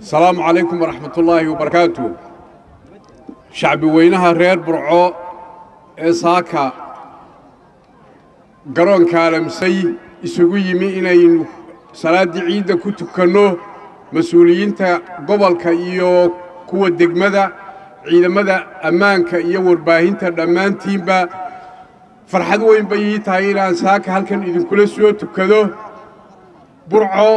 السلام عليكم ورحمة الله وبركاته. شعب وينها رير برعو إساكا قرون كالمسي يسوي يمي إنين صلاة عيدة كتكنو مسؤولين تا قبل كيو قوة دقمدة عيد مدى أمان كيو ورباهين تا دمان تيمبا فرحد وين بيي تايلان ساكا هل كان إذن كل سيو تكدو برعو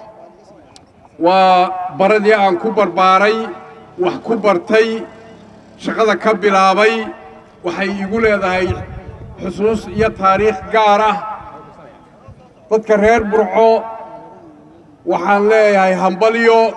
وبردي أن كبر باري وكبر تي شغلة كبلابي وحي يقول هذا حصوص يا تاريخ قارة تذكر هير برعو وحان لي هاي همبليو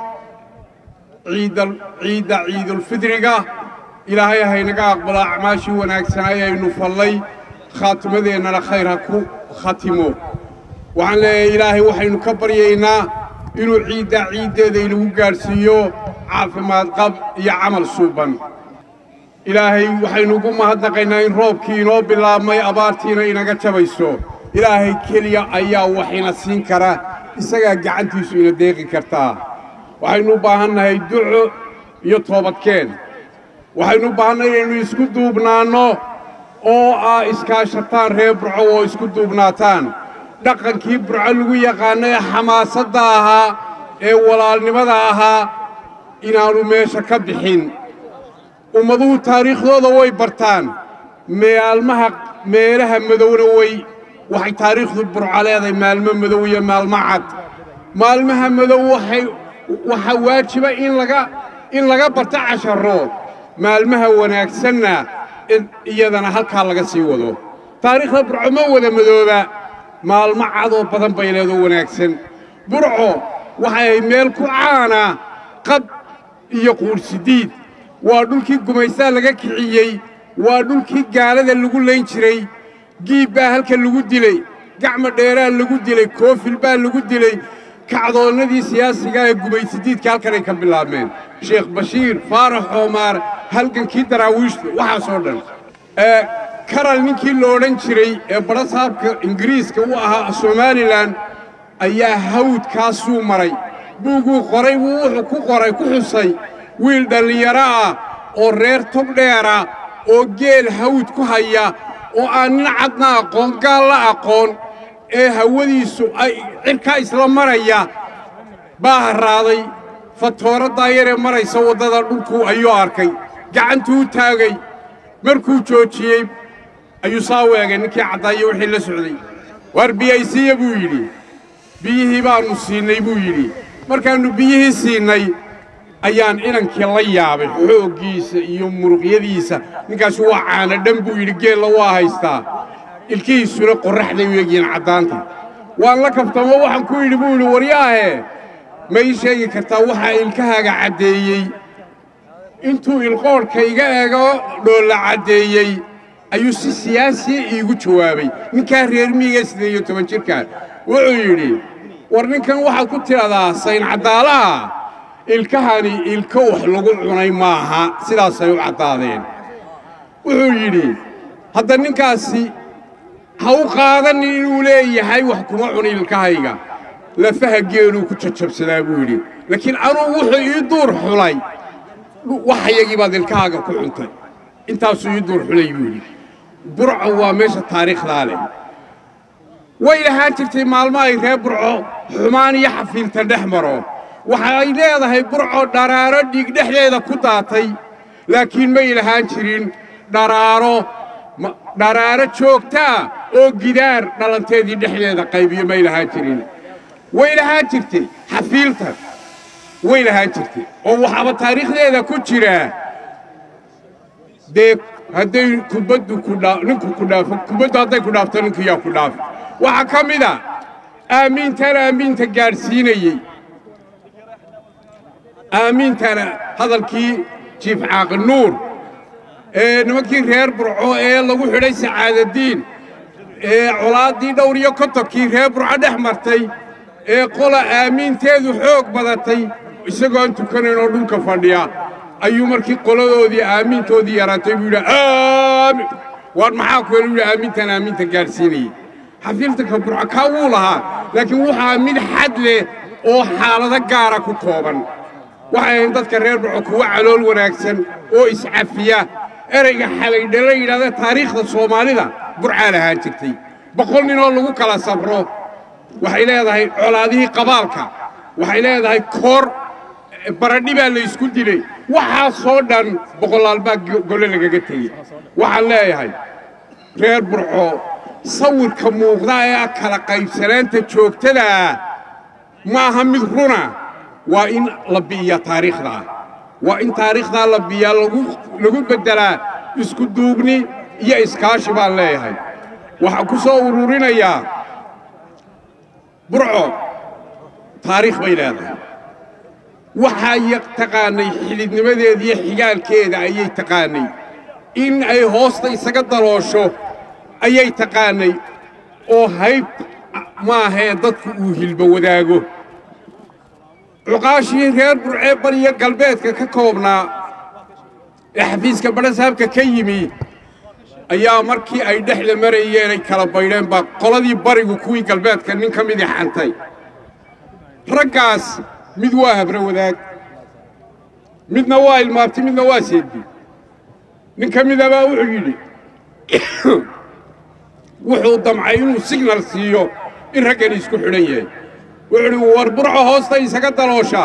عيد الفدرقة إلى هاي نقا أقبل أعماشي وناكسنايا نفلي خاتمة ذينا لخيرها خاتمو وحان لي إلهي وحي نكبر يينا إنو عيد ذي لو قارسيو عافماد قب يا عمل صوبا إلهي وحي نقوم هدقينا إن روبكي نو بالله ما أبارتينا إنا قتبايسو إلهي كليا أيا وحينا سينكرا إساقا قعنتيسو إنا ديقي كرتا وحي نوباهنا هاي دعو يطوبت كين وحي نوباهنا إنو يسكدو بنانو أو إسكاشتان ريبرعو ويسكدو بناتان dhaqankii burco lagu yaqaanay xamaasadda ahaa ee walaalnimada ahaa inaanu meesha ka bixin ummaduhu taariikhdooda way bartaan meelaha madowna waxay taariikhdu burco leedahay maalmo madow iyo maalmo cad maalmaha madow waxa waajiba in laga barto casharo maalmaha wanaagsanna iyadana halkaa laga sii wado taariikhda burco ma wada madooba maalmo cadoo badan bay leedahay wanaagsan burco waxay meel ku caana qab iyo quursidiid waa dhulkii gumaysaa laga kiciyey waa dhulkii gaalada lagu leyn jiray giib baa halka lagu dilay gacmo dheeraa lagu dilay koofil baa lagu dilay kacdoonnadii siyaasiga ee gumaysidiidka halkanay ka bilaabmeen sheekh bashiir faarax oomaar halgankii daraawiishta waxaasoo dhan karal ninkii la odhan jiray ee barasaabka ingiriiska u ahaa Somaliland ayaa hawdkaasuu maray buuguu qoray wuxuu ku qoray ku xusay wiil dhalinyaro ah oo reer togdheera oo geel hawd ku haya oo aan nin cadna aqoon gaal la aqoon ee hawadiisu ay cirka isla maraya baa raaday fatooradda yare maraysa wadada dhulku ayuu arkay gacantuu taagay markuu joojiyay ayuu saaweegay ninkii cadaayo wixii la socday war biyaysiya buu yidhi biyihii baanu siinay buu yidhi markaannu biyihii siinay ayaan inankii la yaabay xooggiisa iyo muruqyadiisa ninkaasi waa caana dhan buu yidhi geella waa haystaa ilkihiisuna qorraxday u egyihiin caddaanta waan la kaftamo waxaan ku yidhi buu yidhi waryaahe ma ii sheegi kartaa waxaa ilkahaaga caddeeyey intuu ilqoodhka iga eego dhoolla caddeeyey ayuu si siyaasi iigu jawaabay ninkaa reer miyiga 18 jirka wuxuu yidhi war ninkan waxa ku tiradaa sayn cadaalaha ilkahani ilka wax lagu cunay maaha sidaas ay u cadaadeen wuxuu yidhi hadda ninkaasi ha u qaadan inuu leeyahay wax kuma cunay ilkahayga lafaha geelu ku jajabsadaa buu yidhi laakiin anuu wuxuu ii duur xulay waxayagii baad ilkahaaga ku cuntay intaasuu ii duur xulay buu yidhi burco waa meesha taariikhdaa leh way lahaan jirtay maalmo ay reer burco xumaan iyo xafiilta dhex maro waxay leedahay burco dharaaro dhiig dhexdeeda ku daatay laakiin may lahaan jirin dharaaro joogtaa oo gidaar dhalanteedii dhexdeeda qaybiyo may lahaan jirin way lahaan jirtay xafiilta way lahaan jirtay oo waxaaba taariikhdeeda ku jira dee hadday kubaddu ninku ku dhaafo kubaddu hadday ku dhaafto ninku yaa ku dhaafo waxaa ka mid a aamiinta gaadhsiinayey aamiintana hadalkii jiif caaqi nuur ee nimankii reer burco ee lagu xidhay sacaadadiin ee colaaddii dhowr iyo kontonkii reer burco dhex martay ee qola aamiinteedu xoog badatay isagoo aan tukanayn oo dhulka fadhiya ayuu markii qoladoodii aamintoodii yaraatay buu yidhi aamin war maxaa ku yidhi aaminta gaadhsiinayey xafiilta ka burco kaa wuu lahaa laakiin waxaa mid xad leh oo xaalado gaara ku kooban waxay dadka reer Burco kuwa calool wanaagsan oo iscafiya ereyga xalay dhalay taariikhda Soomaalida Burca lahaan jirtay boqol nin oo lagu kala sabro waxay leedahay colaadihii qabaalka waxay leedahay koor baradhi baa la isku dilay waxa soo dhan boqolaal baa gole lagaga tagay waxaan leeyahay reer Burco sawirka muuqda ee kala qaybsanaanta joogtada ma aha mid runa waa in la biya taariikhda waa in taariikhda la biya lagu bedelaa isku duubni iyo iskaashi baan leeyahay waxa ku soo ururinayaa Burco taariikh bay leedahay waxa ay taqaanay xilidnimadeeda iyo xigaalkeeda ayay taqaanay in ay hoosta isaga daloosho ayay taqaanay oo hayb ma aha dadku uu hilba wadaago عقاشي غير برعي برية قلبيتك ككوبنا حفيزك برسابك كيمي أيام مركي أي دحل مريين أي كالبايلين با قلدي بريقو كوي قلبيتك ننك ميدي حانتاي رقاس مدواه برو ذاك مد نوائل مابتي مد نواسيدي ننك ميدا با وحيلي وحو الضمعين وسيجنال سيو إن رقاني اسكو حنيه وعلو برعو هوستا يسقط دلوشا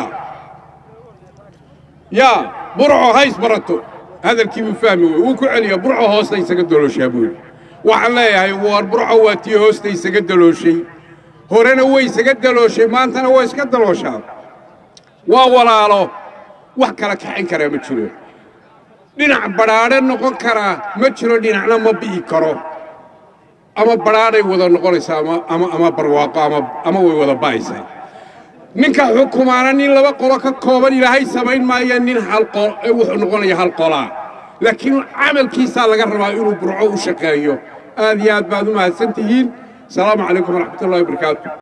يا برعو هايس برتو هذا الكيف فهمي وكو عليا برعو هوستا يسقط دلوشا بول وعليا هاي برعو واتي هوستا يسقط دلوشي هورنا هو يسقط دلوشي ما انتنا هو يسقط دلوشا ووالالو وحكا حين كرا مجرو دينا برادة نقول كرا مجرو دينا ما بي كرو أما برادة وذا نقوليسا أما برواقة أما وذا بايسا نكا حكومانا نين لبا قولك كوبان إلهي سبعين ما ينين حلقو نقولي حلقولا لكن عمل كيسا لقربا يقولوا برعو شكايو آذيات بعد ما سنتين السلام عليكم ورحمة الله وبركاته